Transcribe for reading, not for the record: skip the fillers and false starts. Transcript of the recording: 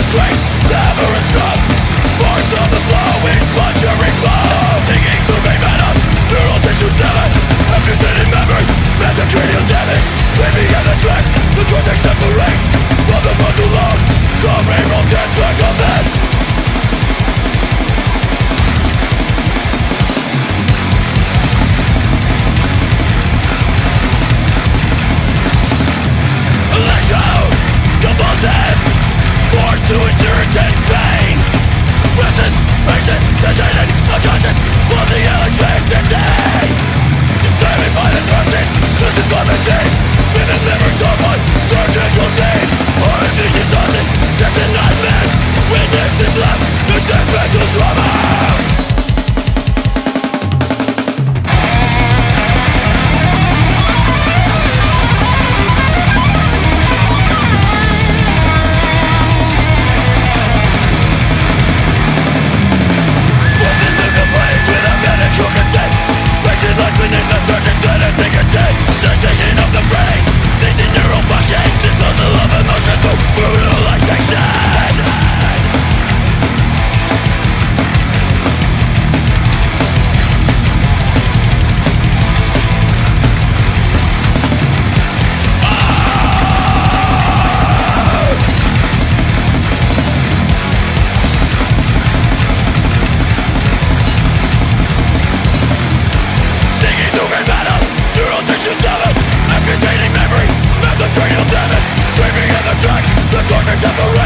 trace, never a stop. Force of the flowing, splintering flow. Digging through main matter, neural tissue severed. Amputated memory, massive cranial damage. Leaving at the tracks, the cortex separates from the frontal lobe. Cerebral disregiment. Convulsive, forced to endure intense pain. Restless, patient, sedated, unconscious, losing electricity. Disturbing by the process, loosened by the teeth. Vivid memories of one surgical deed. Horror visions haunted, tested nightmares. Witnesses left, intense mental trauma. Beneath the surface and a fingertip, the station of the brain, ceasing neural function, disposal of emotion through brutalization. Amputating memory, massive cranial damage. Screaming at the tracks, the cortex separates